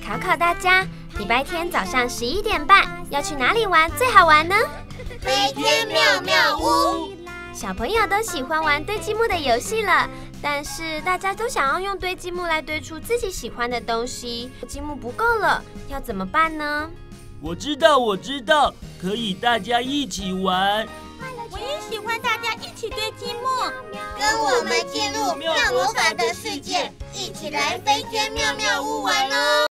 考考大家，礼拜天早上11点半要去哪里玩最好玩呢？ 飞天妙妙屋。 小朋友都喜欢玩堆积木的游戏了，但是大家都想要用堆积木来堆出自己喜欢的东西，积木不够了，要怎么办呢？ 我知道，可以大家一起玩。 我也喜欢大家一起堆积木， 跟我们进入妙魔法的世界，一起来飞天妙妙屋玩哦。